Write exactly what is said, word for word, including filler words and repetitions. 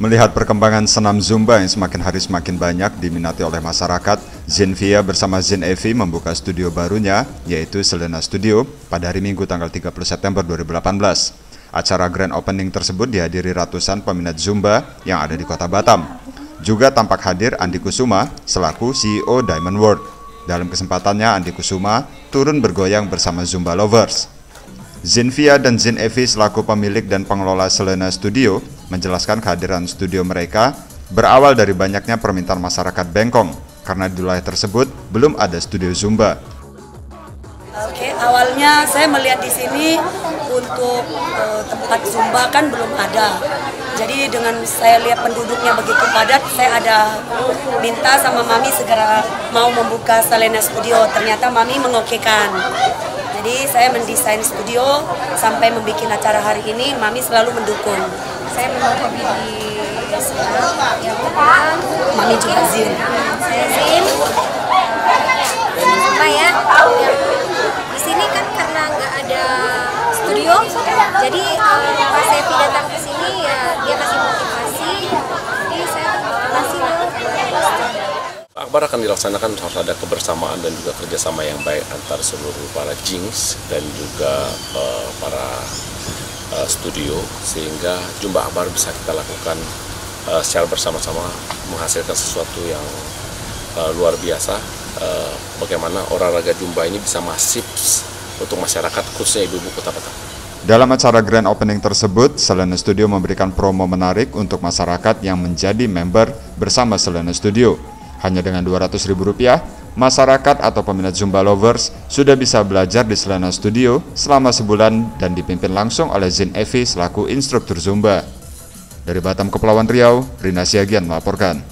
Melihat perkembangan senam Zumba yang semakin hari semakin banyak diminati oleh masyarakat, Zenvia bersama Zen Evi membuka studio barunya, yaitu Selena Studio, pada hari Minggu tanggal tiga puluh September dua ribu delapan belas. Acara grand opening tersebut dihadiri ratusan peminat Zumba yang ada di kota Batam. Juga tampak hadir Andi Kusuma selaku C E O Diamond World. Dalam kesempatannya, Andi Kusuma turun bergoyang bersama Zumba Lovers. Zenvia dan Zen Evi selaku pemilik dan pengelola Selena Studio menjelaskan kehadiran studio mereka berawal dari banyaknya permintaan masyarakat Bengkong karena di wilayah tersebut belum ada studio Zumba. Oke, awalnya saya melihat di sini untuk uh, tempat Zumba kan belum ada. Jadi dengan saya lihat penduduknya begitu padat, saya ada minta sama Mami segera mau membuka Selena Studio. Ternyata Mami mengokekan. Jadi saya mendesain studio sampai membuat acara hari ini, Mami selalu mendukung. Saya memang hobi di senam, yang kedua Mami juga Zin. Saya Zin, Zumba ya. Di sini kan karena nggak ada studio, jadi uh, pas Evi datang ke sini ya dia kasih motivasi, jadi saya motivasi loh. Akbar akan dilaksanakan harus ada kebersamaan dan juga kerjasama yang baik antara seluruh para Jinx dan juga uh, para uh, studio, sehingga jumpa akbar bisa kita lakukan uh, secara bersama-sama menghasilkan sesuatu yang uh, luar biasa. Uh, bagaimana olahraga Zumba ini bisa masif untuk masyarakat khususnya ibu-ibu kota Batam. Dalam acara grand opening tersebut, Selena Studio memberikan promo menarik untuk masyarakat yang menjadi member bersama Selena Studio. Hanya dengan dua ratus ribu rupiah, masyarakat atau peminat Zumba Lovers sudah bisa belajar di Selena Studio selama sebulan dan dipimpin langsung oleh Zen Evi selaku instruktur Zumba. Dari Batam, Kepulauan Riau, Rina Siagian melaporkan.